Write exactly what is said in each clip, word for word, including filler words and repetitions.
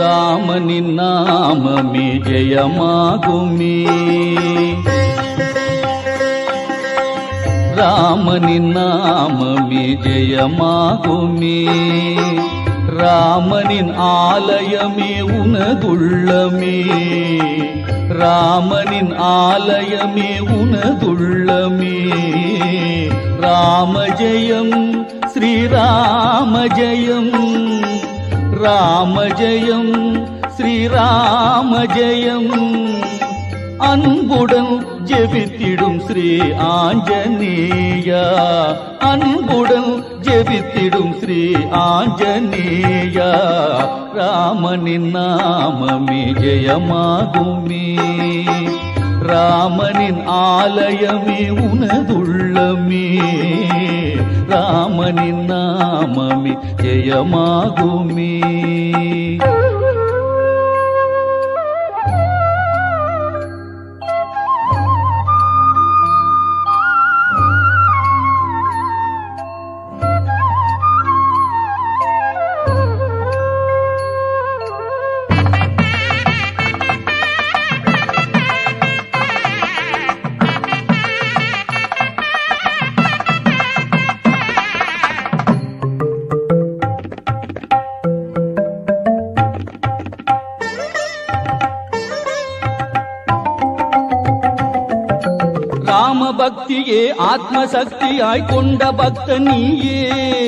రామని నామమే జయమాగుమి రామని నామమే జయమాగుమి ராமனின் ஆலயமே உனதுள்ளமே ராமனின் ஆலயமே உனதுள்ளமே ராம ஜெயம் ஸ்ரீராம ஜெயம் ராம ஜெயம் ஸ்ரீராம ஜெயம் அன்புடன் ஜெபித்திடும் ஸ்ரீ ஆஞ்சநேயா அன்புடன் ஜெபித்திடும் ஸ்ரீ ஆஞ்சநேயா ராமனின் நாமமே ஜெயமாகுமே ராமனின் ஆலயமே உனதுள்ளமே ராமனின் நாமமே ஜெயமாகுமே ராம பக்தியே ஆத்ம சக்தியாய் கொண்ட பக்த நீயே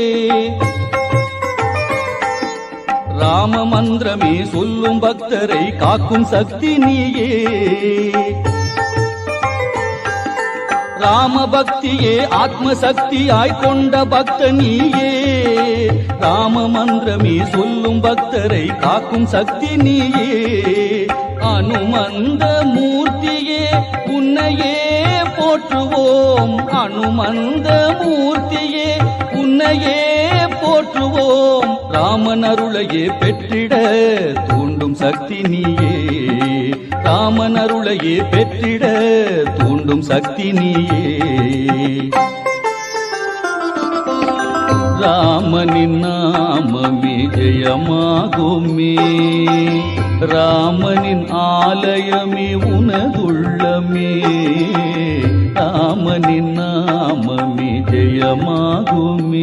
ராம மந்திரமே சொல்லும் பக்தரை காக்கும் சக்தி நீயே ராம பக்தியே ஆத்ம சக்தியாய் கொண்ட பக்த நீயே ராம மந்திரமே சொல்லும் பக்தரை காக்கும் சக்தி நீயே அனுமந்த மூர்த்தியே உன்னையே போற்றுவோம் அனுமந்த மூர்த்தியே உன்னையே போற்றுவோம் ராமன் அருளையே பெற்றிட தூண்டும் சக்தி நீயே ராமன் அருளையே பெற்றிட தூண்டும் சக்தி நீயே ராமனின் நாமமே ஜெயமாகுமே ராமனின் ஆலயமே உனதுள்ளமே ராமனின் நாமமே ஜெயமாகுமே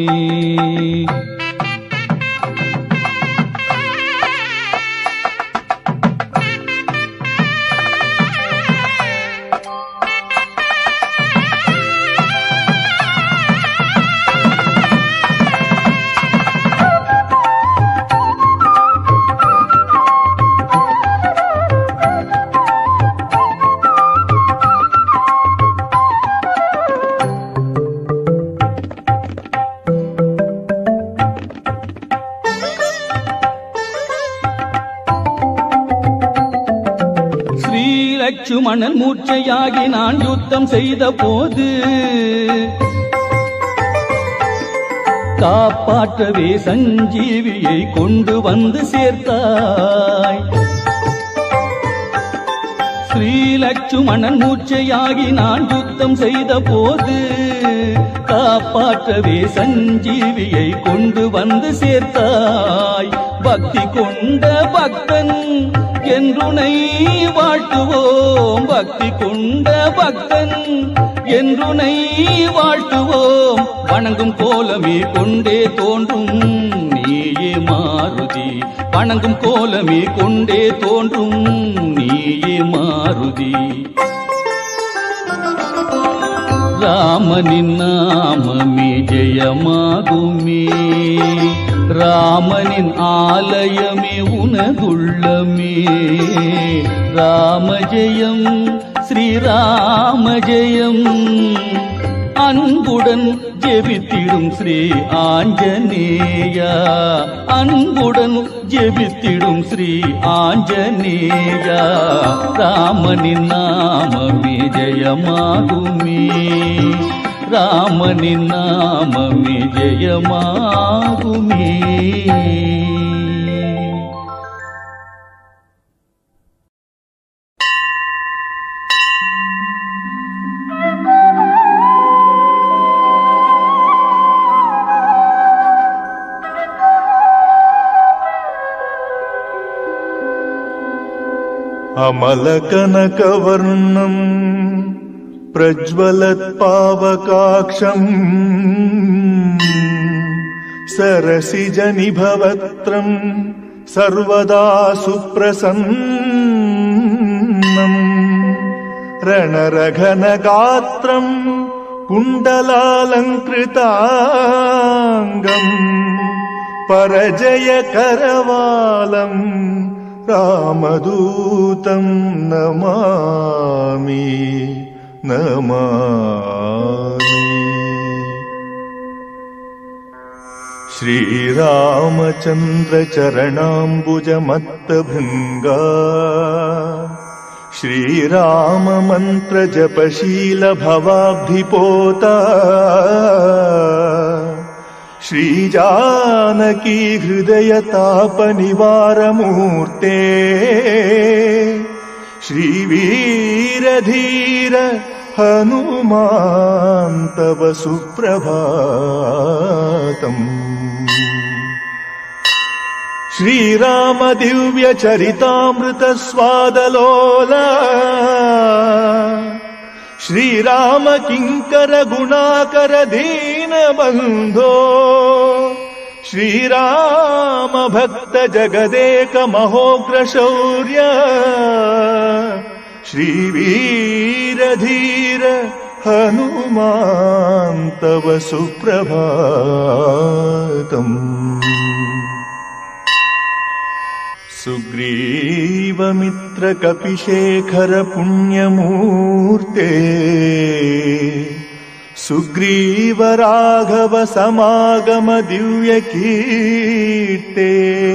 லட்சுமணன் மூர்ச்சையாகி நான் யுத்தம் செய்த போது காப்பாற்றவே சஞ்சீவியை கொண்டு வந்து சேர்த்தாய் ஸ்ரீ லட்சுமணன் மூர்ச்சையாகி நான் யுத்தம் செய்த போது காப்பாற்றவே சஞ்சீவியை கொண்டு வந்து சேர்த்தாய் பக்தி கொண்ட பக்தன் என்றுனை வாழ்த்துவோம் பக்தி கொண்ட பக்தன் என்றுனை வாழ்த்துவோம் வணங்கும் கோலமே கொண்டே தோன்றும் நீயே மாருதி வணங்கும் கோலமே கொண்டே தோன்றும் நீயே மாருதி ராமனின் நாமமே ஜெயமாகுமே ராமனின் ஆலயமே உனதுள்ளமே ராம ஜெயம் ஸ்ரீராம ஜெயம் அன்புடன் ஜெபித்திடும் ஸ்ரீ ஆஞ்சநேயா அன்புடன் ஜெபித்திடும் ஸ்ரீ ஆஞ்சநேயா ராமனின் நாமமே ஜெயமாகுமே ராமனின் நாமமே ஜெயமாகுமே अमलकनकवर्णम् प्रज्वलत्पावकाक्षम् सरसिजनिभवक्त्रम् सर्वदा सुप्रसन्नम् रणरघनगात्रम् कुण्डलालङ्कृताङ्गम् परजयकरवालम् रामदूतम् नमामि नमामि। श्रीरामचन्द्रचरणाम्बुजमत्तभृङ्गा श्रीराममन्त्रजपशीलभवाब्धिपोता श्रीजानकी हृदयतापनिवारमूर्ते श्रीवीरधीर हनुमान् तव सुप्रभातम्। श्रीराम दिव्य चरितामृत स्वादलोला श्रीराम किंकर गुणाकर दीनबन्धो श्रीराम भक्त जगदेक महोग्र शौर्य श्रीवीरधीर हनुमान् तव सुप्रभातम्। सुग्रीवमित्र कपिशेखर पुण्यमूर्ते सुग्रीव राघव समागम दिव्य कीर्ते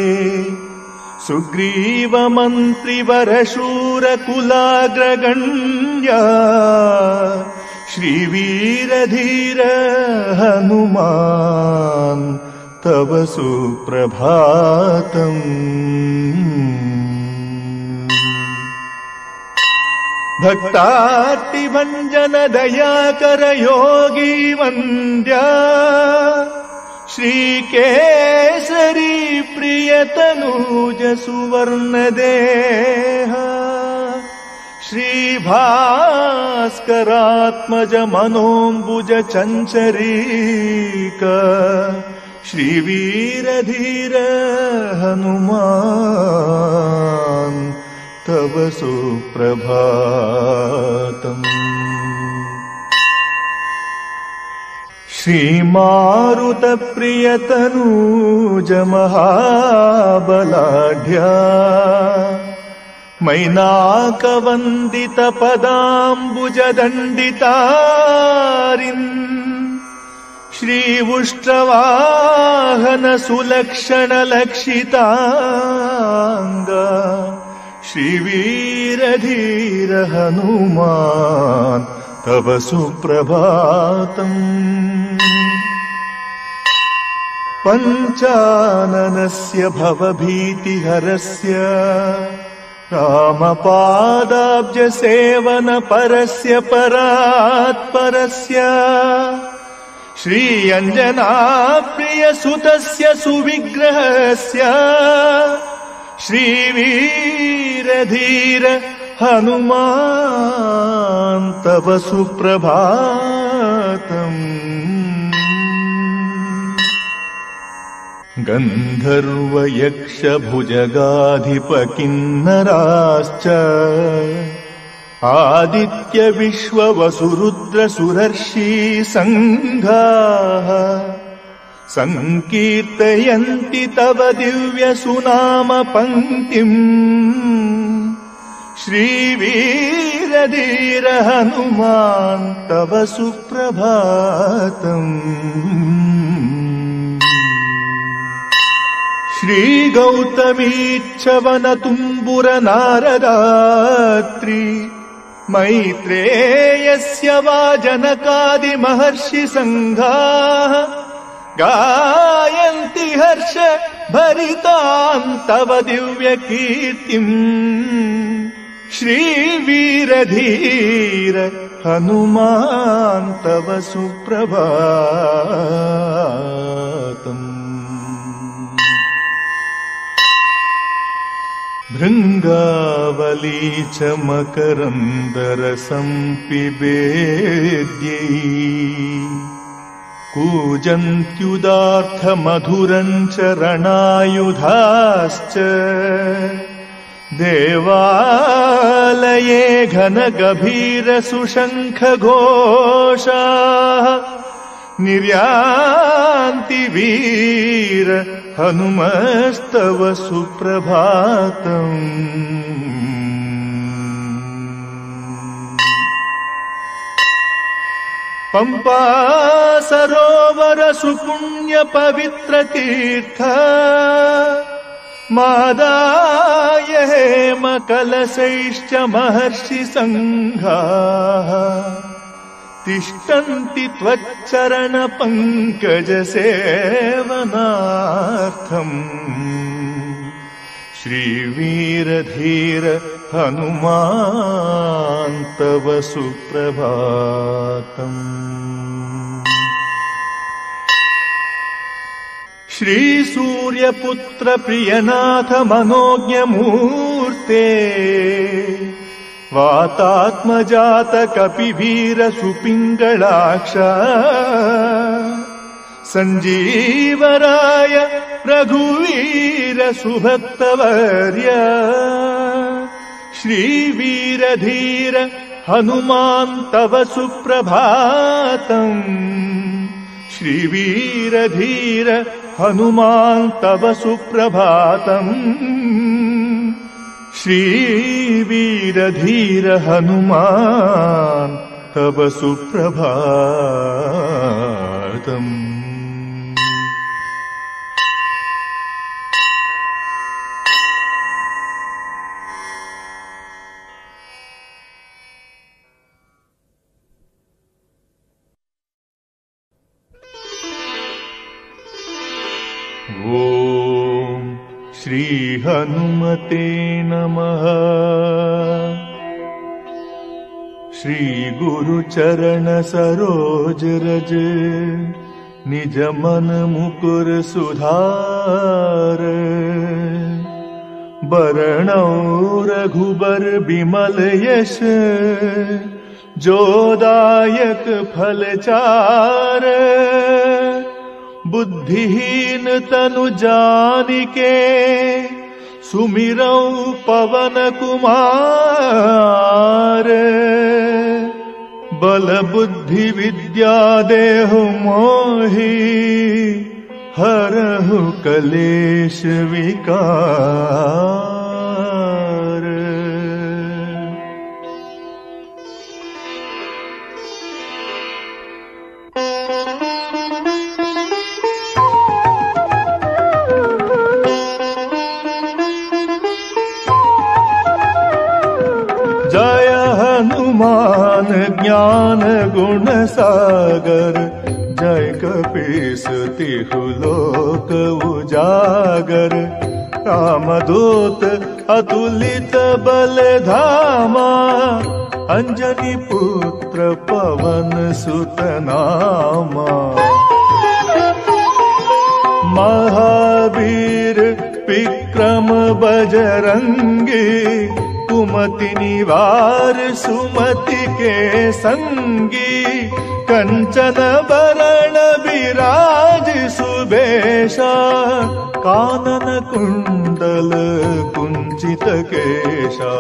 सुग्रीव मन्त्रिवर शूर कुलाग्रगण्या श्रीवीरधीर हनुमान् तव सुप्रभातम्। भक्तार्तिभञ्जन दयाकर योगी वन्द्या श्रीकेसरी प्रियतनूज सुवर्णदेह श्रीभास्करात्मज मनोऽम्बुज चञ्चरीक श्रीवीरधीर हनुमान् तव सुप्रभातम्। श्रीमारुतप्रियतनूज महाबलाढ्या मैनाकवन्दित पदाम्बुजदण्डितारिन् श्रीवुष्ट्रवाहन सुलक्षण लक्षितांग श्रीवीरधीर हनुमान् तव सुप्रभातम्। पञ्चाननस्य भवभीतिहरस्य रामपादाब्ज सेवन परस्य परात्परस्य श्रीअञ्जना प्रियसुतस्य सुविग्रहस्य श्रीवीरधीर हनुमान् तव सुप्रभातम्। गन्धर्व यक्ष भुजगाधिप किन्नराश्च आदित्य विश्व वसुरुद्र सुरर्षि संघाः संकीर्तयन्ति तव दिव्य सुनाम पंक्तिम् श्रीवीरधीर हनुमान् तव सुप्रभातम्। श्रीगौतमीच्छवन तुम्बुर नारदात्रि मैत्रेयस्य वा जनकादि महर्षि संघाः गायन्ति हर्ष भरितां तव दिव्य कीर्तिम् श्रीवीरधीर हनुमान् तव सुप्रभातम्। भृङ्गावली च मकरन्दरसं पिबेद्यै कूजन्त्युदार्थमधुरं च रणायुधाश्च देवालये घनगभीरसुशङ्खघोषाः निर्यान्ति वीर हनुमस्तव सुप्रभातम्। पंपा सरोवर सुपुण्य पवित्र तीर्थ मादाय हेम कलशैश्च महर्षि संघाः तिष्ठन्ति त्वच्चरण पंकज सेवनार्थम्। श्रीवीरधीर हनुमान् तव सुप्रभातम्। श्रीसूर्यपुत्र प्रियनाथ मनोज्ञमूर्ते वातात्मजात कपिवीर सुपिङ्गलाक्ष संजीवराय रघुवीर सुभक्तवर्य श्रीवीरधीर हनुमान् तव सुप्रभातम्। श्रीवीरधीर हनुमान् तव सुप्रभातम्। श्रीवीरधीर हनुमान् तव सुप्रभातम्। ॐ श्री हनुमते नमः। श्री गुरुचरण सरोज रज निज मन मुकुर सुधार। बरनौ रघुबर बिमल यश जोदायक फल चार। बुद्धिहीन तनु जानिके सुमिरौ पवन कुमार। बल बुद्धि विद्या देहु मोहि हरहु कलेश विकार। जय हनुमान ज्ञान गुण सागर। जय कपीस तिहु लोक उजागर। रामदूत अतुलित बल धामा। अंजनी पुत्र पवन सुत नामा। महावीर विक्रम बजरंगी। कुमति निवार सुमति के संगी। कंचन बरण विराज सुबेशा। कानन कुंडल कुंचित केशा।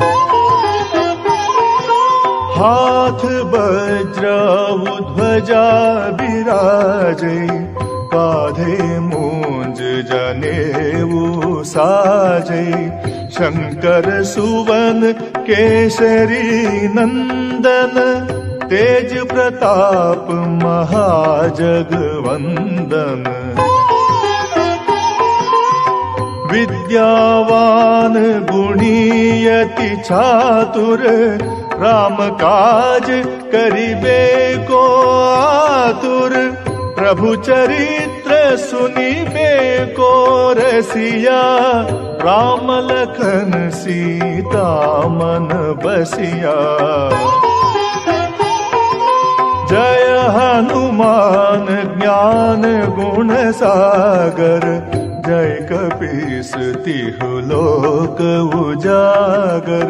हाथ वज्र ध्वजा विराजे। काधे मूंज जनेऊ साजे। शंकर सुवन केसरी नंदन। तेज प्रताप महाजगवंदन। विद्यावान गुणीयति चातुर। राम काज करिबे को आतुर। प्रभु चरित्र सुनिबे को रसिया। राम लखन सीता मन बसिया। जय हनुमान ज्ञान गुण सागर। जय कपीस तिहु लोक उजागर।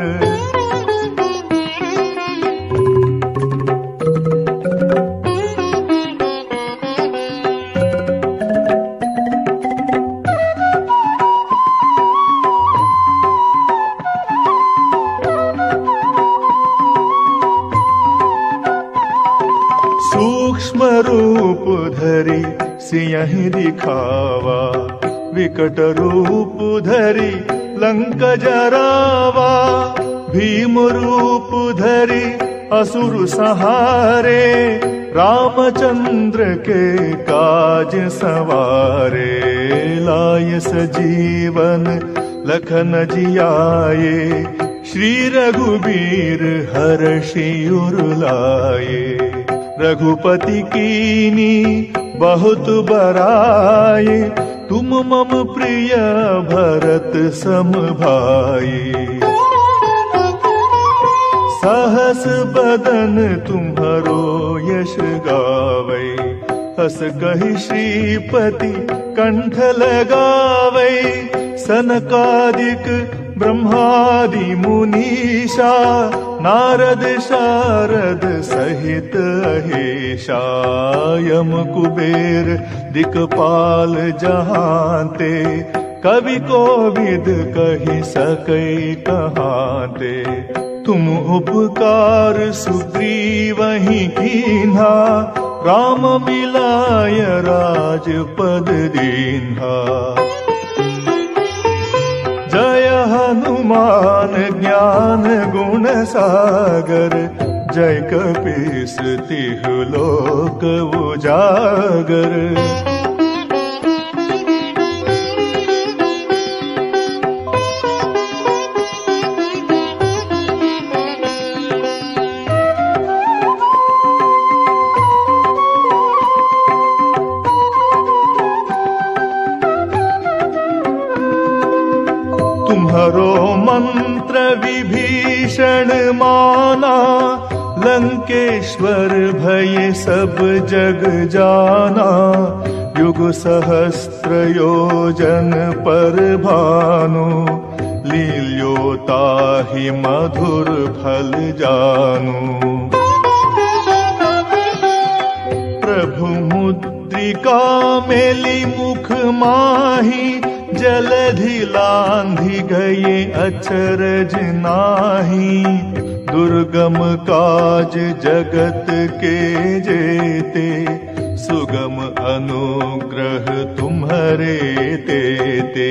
सूक्ष्म रूप धरि सियहि दिखावा, विकट रूप धरि लंक जरावा। भीम रूप धरि असुर संहारे, रामचंद्र के काज सवारे। लाय सजीवन लखन जियाए, श्री रघुबीर हर्षि उर लाए। रघुपति कीनी बहुत बड़ाई, तुम मम प्रिय भरत सम भाई। सहस बदन तुम्हारो यश गावै, हस कहि श्रीपति कंठ लगावै। सनकादिक ब्रह्मादि मुनीषा, नारद शारद सहित अहिषा। यम कुबेर दिक्पाल जहांते, कवि कोविद कहि सकै कहांते। तुम उपकार सुग्रीवहि कीन्हा, राम मिलाय राजपद दीन्हा। जय हनुमान ज्ञान गुण सागर, जय कपीस तिहु लोक उजागर। तुम्हारो मंत्र विभीषण माना, लंकेश्वर भय सब जग जाना। युग सहस्त्र योजन पर भानु, लील्यो ताहि मधुर फल जानु। प्रभु मुद्रिका मेली मुख माही, जलधि लांघि गए अचरज नाही। दुर्गम काज जगत के जेते, सुगम अनुग्रह तुम्हारे तेते।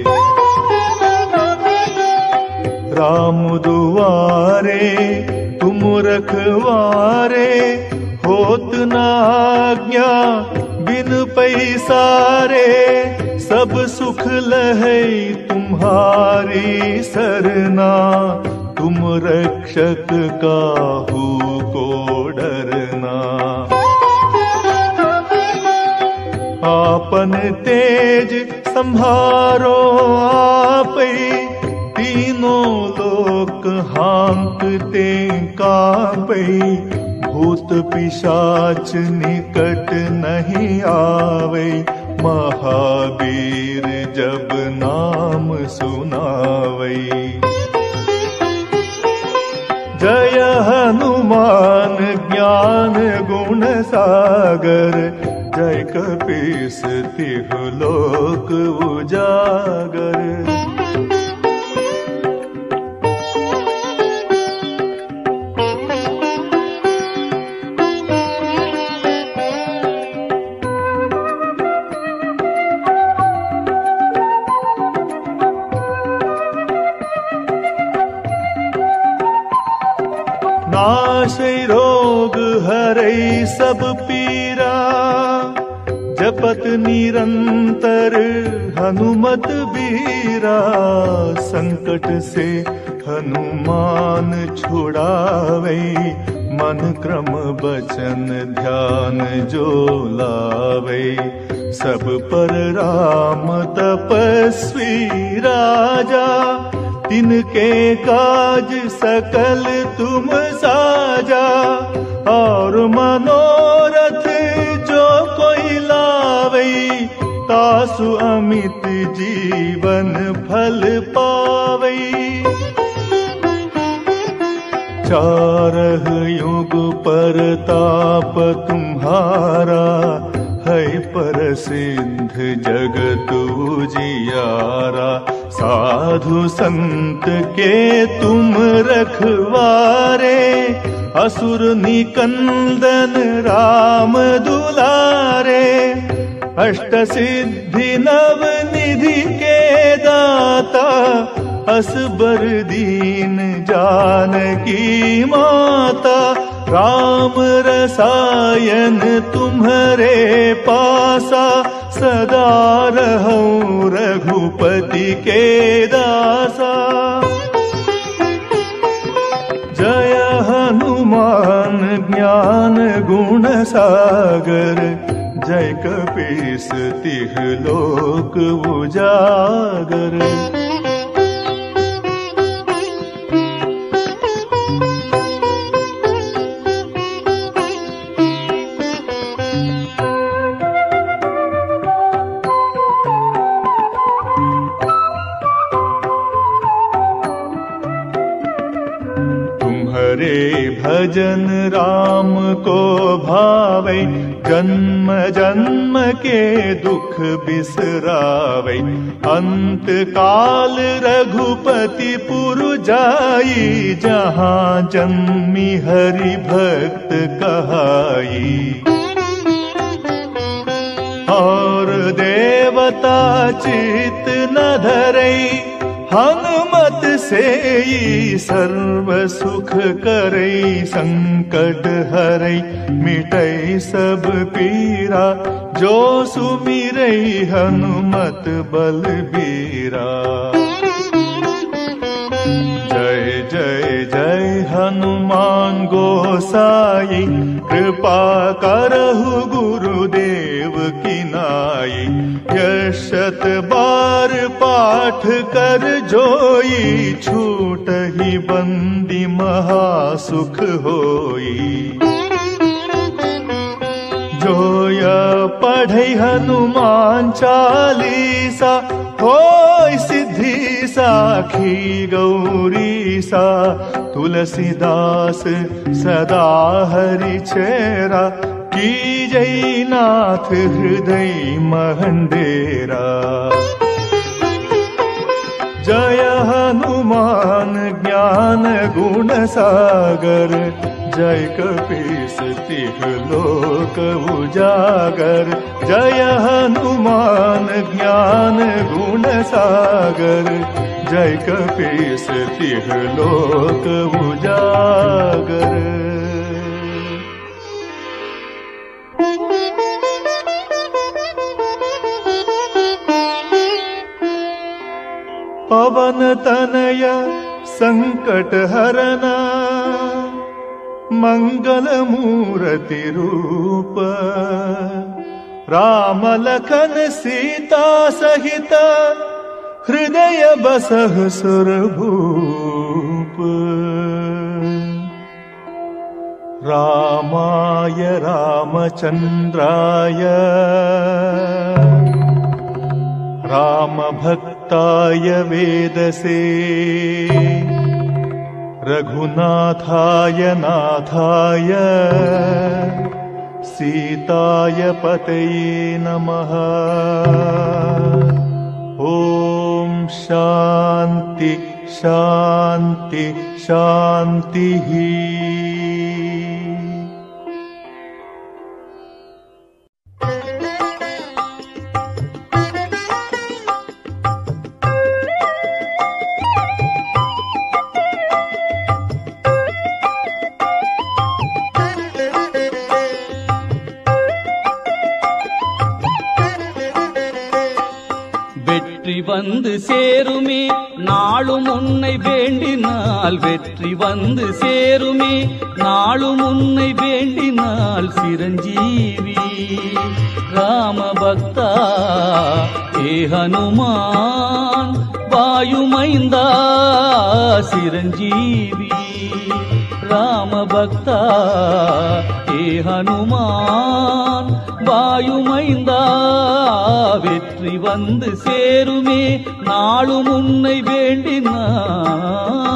राम दुआरे तुम रखवारे, होत न आज्ञा बिन पैसारे। सब सुख लहै तुम्हारी सरना, तुम रक्षक काहू को डरना। आपन तेज संभारो आपै, तीनों लोक हांकते कांपै। भूत पिशाच निकट नहीं आवे, महावीर जब नाम सुनावै। जय हनुमान ज्ञान गुण सागर, जय कपीस तिहु लोक उजागर। नाशै रोग हरै सब पीरा, जपत निरंतर हनुमत बीरा। संकट से हनुमान छुड़ावे, मन क्रम बचन ध्यान जो लावे। सब पर राम तपस्वी राजा, तिनके काज सकल तुम साजा। और मनोरथ जो कोई लावै, तासु अमित जीवन फल पावै। चारह युग परताप तुम्हारा, है प्रसिद्ध जगत उजियारा। साधु संत के तुम रखवारे, असुर निकंदन राम दुलारे। अष्ट सिद्धि नव निधि के दाता, असबर दीन जानकी माता। राम रसायन तुम्हारे पासा, सदा रहूं रघुपति के दासा। जय हनुमान ज्ञान गुण सागर, जय कपीस तिह लोक उजागर। भजन राम को भावै, जन्म जन्म के दुख बिसरावै। अंत काल रघुपति पुर जाई, जहाँ जन्मी हरि भक्त कहाई। और देवता चित न धरई, हनुमत सेई सर्व सुख करई। संकट हरई मिटई सब पीरा, जो सुमिरई हनुमत बलबीरा। जय जय जय हनुमान गोसाई, कृपा करहु गुरुदेव की नाई। यशत बार पाठ कर जोई, छूटहि बंदी महासुख होई। जोय पढ़ै हनुमान चालीसा, होय सिद्धि साखी गौरीसा। तुलसीदास सदा हरि चेरा, कीजै नाथ हृदय महंडेरा। जय हनुमान ज्ञान गुण सागर, जय कपीस तिह लोक उजागर। जय हनुमान ज्ञान गुण सागर, जय कपीस तिह लोक उजागर। पवन तनय संकट हरना, मंगल मूर्ति रूप। राम लखन सीता सहित, हृदय बसह सुरभूप। रामाय रामचंद्राय, राम भक्ताय वेदसे। रघुनाथाय नाथाय, सीताय पतये नमः। ओम शांति शांति शांतिः। வெற்றி வந்து சேருமே நாளும் உன்னை வேண்டினால், வெற்றி வந்து சேருமே நாளும் உன்னை வேண்டினால். சிரஞ்சீவி ராம பக்தா ஏ ஹனுமான் வாயுமைந்தா. சிரஞ்சீவி ராம பக்தா ஏ ஹனுமான் வாயுமைந்தா வெற்றி வந்து சேருமே நாளும் உன்னை வேண்டினான்.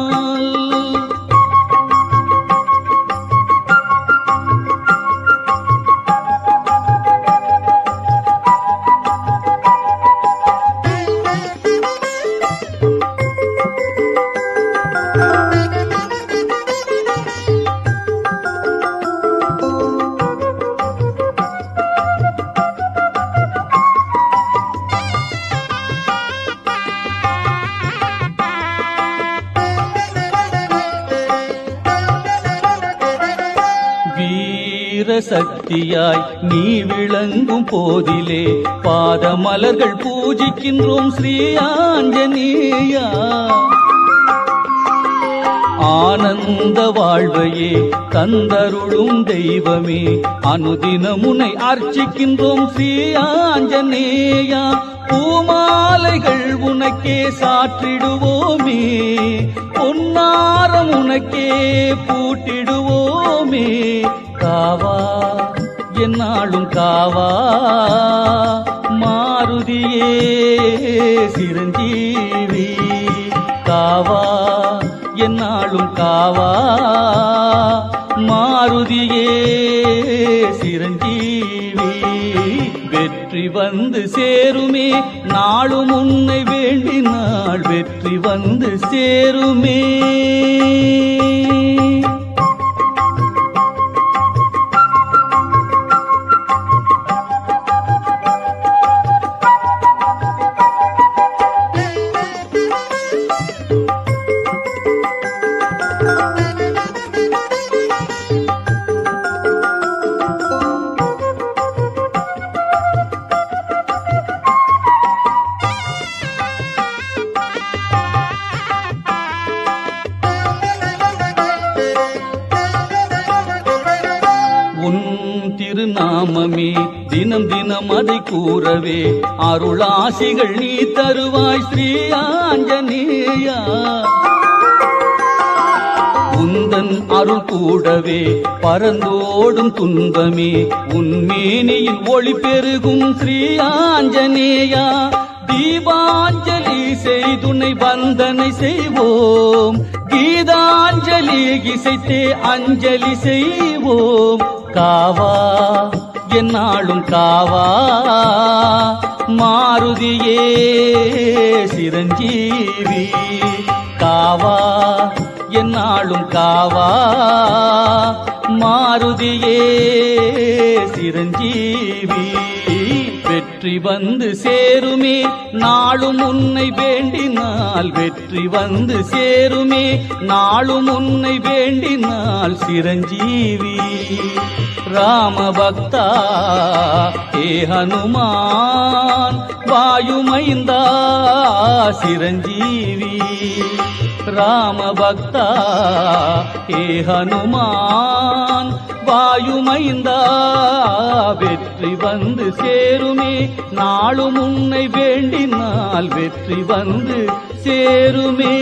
சக்தியாய் நீ விளங்கும் போதிலே பாதமலர்கள் பூஜிக்கின்றோம் ஸ்ரீ ஆஞ்சநேயா. ஆனந்த வாழ்வையே தந்தருளும் தெய்வமே அனுதினமுனை அர்ச்சிக்கின்றோம் ஸ்ரீ ஆஞ்சநேயா. பூமாலைகள் உனக்கே சாற்றிடுவோமே பொன்னாரம் உனக்கே பூட்டிடுவோமே. காவா என்னாலும் காவா மாருதியே சிரஞ்சீவி. காவா என்னாலும் காவா மாருதியே சிரஞ்சீவி. வெற்றி வந்து சேருமே நாளும் உன்னை வேண்டினாள் வெற்றி வந்து சேருமே. திருநாமமே தினம் தினம் அதை கூறவே அருளாசிகள் நீ தருவாய் ஸ்ரீ ஆஞ்சநேயா. உந்தன் அருள் கூடவே பரந்தோடும் துன்பமே உன்மேனியில் ஒளி பெருகும் ஸ்ரீ ஆஞ்சநேயா. தீபாஞ்சலி செய்துனை வந்தனை செய்வோம் கீதாஞ்சலி இசைத்தே அஞ்சலி செய்வோம். காவா என்னாலும் காவா மாருதியே சிரஞ்சீவி. காவா என்னாலும் காவா மாருதியே சிரஞ்சீவி. வெற்றி வந்து சேருமே நாளும் உன்னை வேண்டினால் வெற்றி வந்து சேருமே நாளும் உன்னை வேண்டினால் சிரஞ்சீவி. ராம பக்தா ஏ ஹனுமான் வாயுமைந்தா சிரஞ்சீவி. ராம பக்தா ஏ ஹனுமான் வாயுமைந்தா வெற்றி வந்து சேருமே நாளும் உன்னை வேண்டினால் வெற்றி வந்து சேருமே.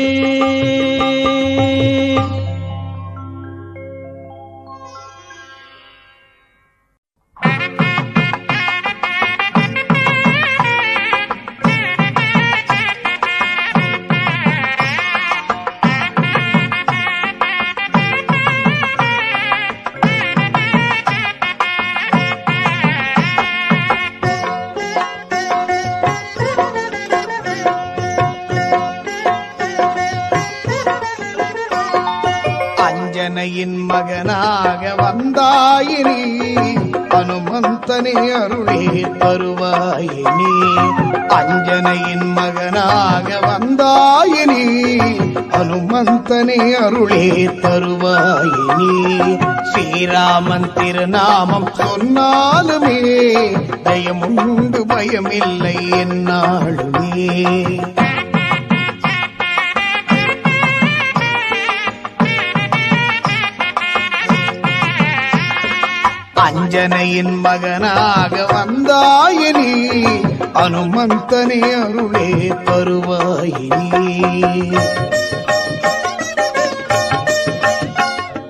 அஞ்சனையின் மகனாக வந்தாயினி ஹனுமந்தனை அருளே தருவாயினி. அஞ்சனையின் மகனாக வந்தாயினி ஹனுமந்தனை அருளே தருவாயினி. ஸ்ரீராமன் திருநாமம் சொன்னாலுமே ஜெயமுண்டு பயமில்லை என்னாலுமே. அஞ்சனையின் மகனாக வந்தாயினி ஹனுமந்தனை அருளே தருவாயினி.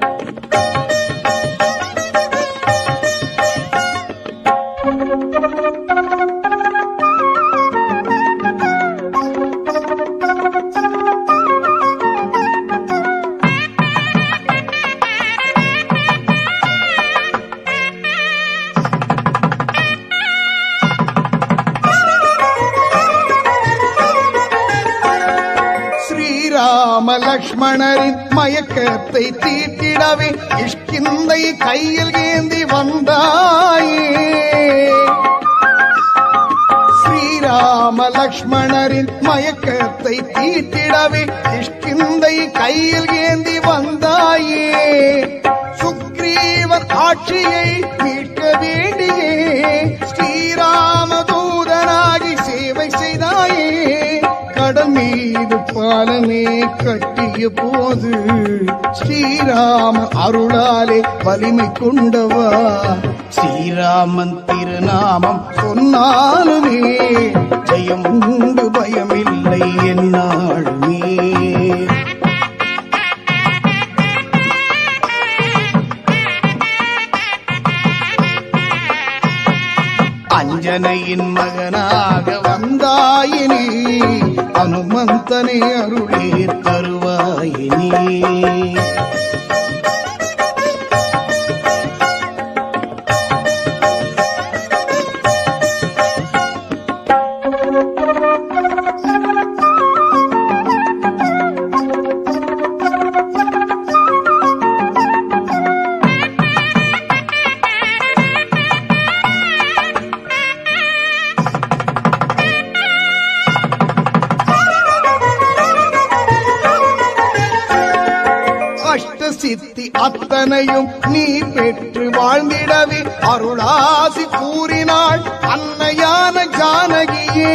ஸ்ரீராம லக்ஷ்மணரின் மயக்கத்தை தீர்த்திடவே கிஷ்கிந்தை கையில் ஏந்தி வந்தாயே. ஸ்ரீராம லக்ஷ்மணரின் மயக்கத்தை தீர்த்திடவே கிஷ்கிந்தை கையில் ஏந்தி வந்தாயே. சுக்ரீவர் ஆட்சியை மீட்க வேண்டியே ஸ்ரீராம தூதனாகி சேவை செய்தாயே. கடல் மீது பாலமே கட்டிய போது ஸ்ரீராம அருளாலே வலிமை கொண்டவா. ஸ்ரீராமன் திருநாமம் சொன்னாலுமே ஜெயம் உண்டு பயமில்லை என்னாலுமே. அஞ்சனையின் மகனாக வந்தாயினி அனுமந்தனை அருளே தருவாயினி. சித்தி அத்தனையும் நீ பெற்று வாழ்ந்திடவே அருளாசி கூறினாள் அன்னையான ஜானகியே.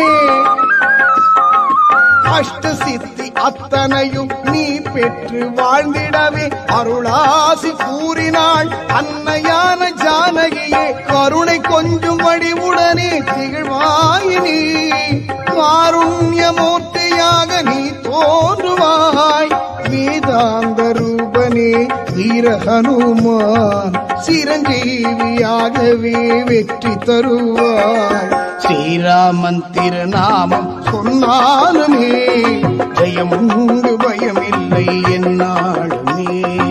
அஷ்ட சித்தி அத்தனையும் நீ பெற்று வாழ்ந்திடவே அருளாசி கூறினாள் அன்னையான ஜானகியே. கருணை கொஞ்சம் வடிவுடனே திகழ்வாயினி காருண்யமூர்த்தியாக நீ தோன்றுவாய். வேதாந்த ரூபனே வீர ஹனுமான் சிரஞ்சீவியாகவே வெற்றி தருவாய். ஸ்ரீராமன் திருநாமம் சொன்னாலுமே ஜெயம் உண்டு பயமில்லை என்னாலுமே.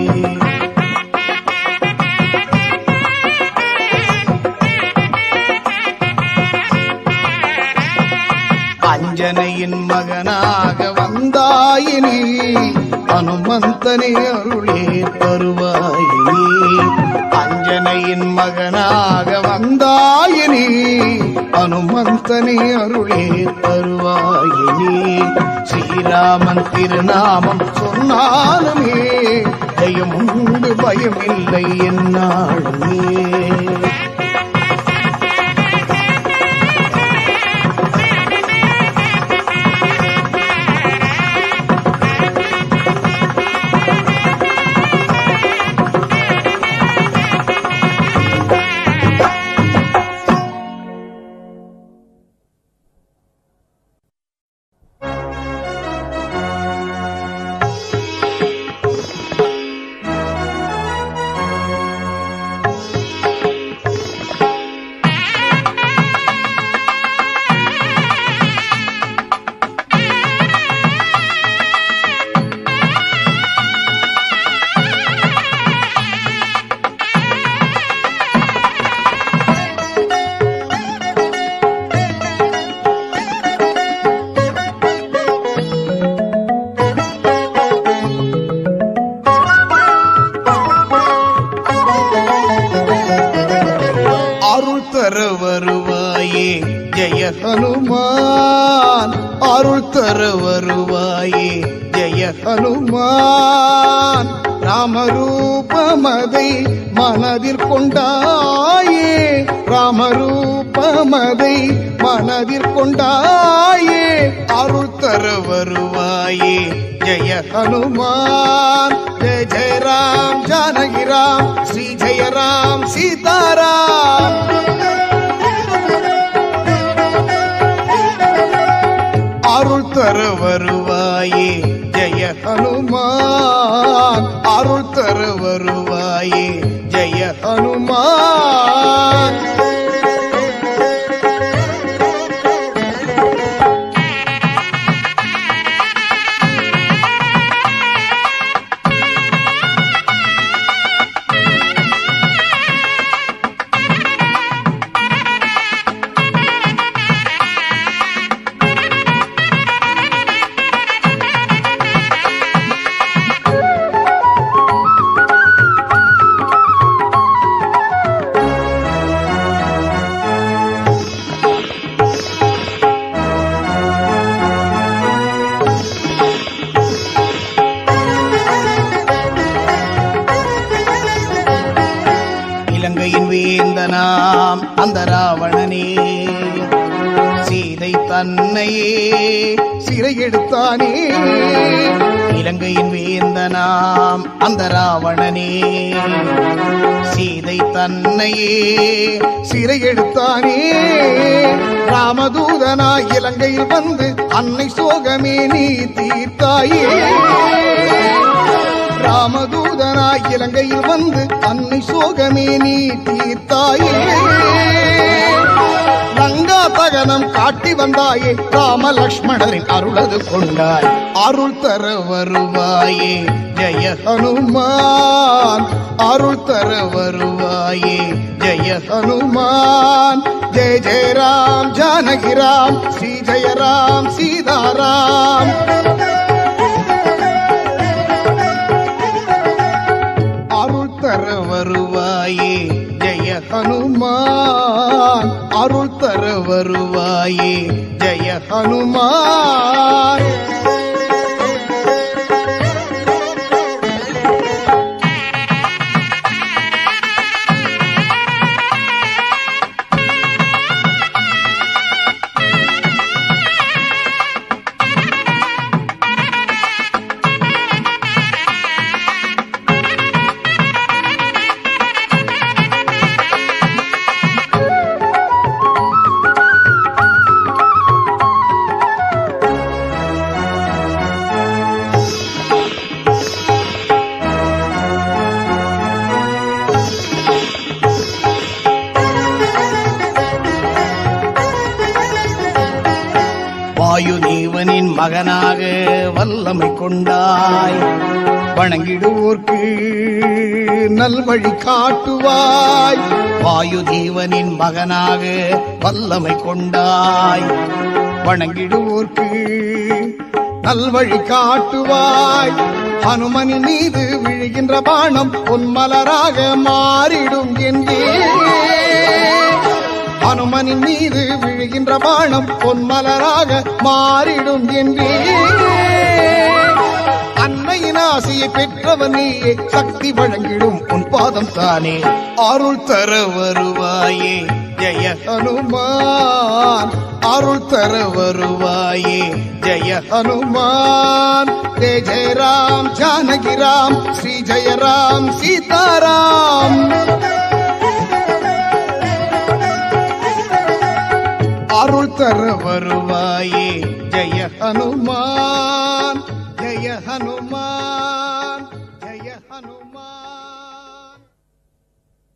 அஞ்சனையின் மகனாக வந்தாயினி அனுமந்தனை அருளே தருவாயினி. அஞ்சனையின் மகனாக வந்தாயினி அனுமந்தனை அருளே தருவாயினி. ஸ்ரீராமன் திருநாமம் சொன்னாலுமே ஜெயம் உண்டு பயமில்லை என்னாலுமே. வருவாயே ஜெய ஹனுமான். அருள் தர வருவாயே ஜெய ஹனுமான். ராமரூபமதை மனதில் கொண்டாயே. ராமரூபமதை மனதில் கொண்டாயே. அருள் தர வருவாயே ஜெய ஹனுமான். ஜெய ஜெய ராம் ஜானகி ராம் ஸ்ரீ ஜெய ராம் சீதாராம். அருள் தர வருவாயே ஜெய ஹனுமான். அருள் தர வருவாயே ஜெய ஹனுமான். வேந்தனாம் அந்த ராவணனே சீதை தன்னையே சிறையெடுத்தானே. இலங்கையின் வேந்தனாம் அந்த ராவணனே சீதை தன்னையே சிறையெடுத்தானே. ராமதூதனாய் இலங்கையில் வந்து அன்னை சோகமே நீ தீர்த்தாயே. ராமதூதனாய் இலங்கையில் வந்து அன்னை சோகமே நீ தீர்த்தாயே. லங்கா தகனம் காட்டி வந்தாயே ராம லக்ஷ்மணரின் அருளது கொண்டாய். அருள் தர வருவாயே ஜெய ஹனுமான், அருள் தர வருவாயே ஜெய ஹனுமான். ஜெய ஜெய ராம் ஜானகி ராம் ஸ்ரீ ஜெய ராம் சீதாராம். அருள் தர வருவாயே ஜெய ஹனுமான், அருள் தர வருவாயே ஜெய ஹனுமான். வாயுதேவனின் மகனாக வல்லமை கொண்டாய். வணங்கிடுவோர்க்கு நல்வழி காட்டுவாய். வாயுதேவனின் மகனாக வல்லமை கொண்டாய். வணங்கிடுவோர்க்கு நல்வழி காட்டுவாய். ஹனுமனின் மீது விழுகின்ற பாணம் பொன்மலராக மாறிடும் என்றே. ஹனுமனின் மீது விழுகின்ற பாணம் பொன்மலராக மாறிடும் என்றே. அன்னையின் ஆசையை பெற்றவன் நீயே, சக்தி வழங்கிடும் உன் பாதம் தானே. அருள் தர வருவாயே ஜெய ஹனுமான், அருள் தர வருவாயே ஜெய ஹனுமான். ஜெய ஜெய ராம் ஜானகி ராம் ஸ்ரீ ஜெய ராம் சீதாராம். அருள் தர வருவாயே ஜெய ஹனுமான், ஜெய ஹனுமான், ஜெய ஹனுமான்.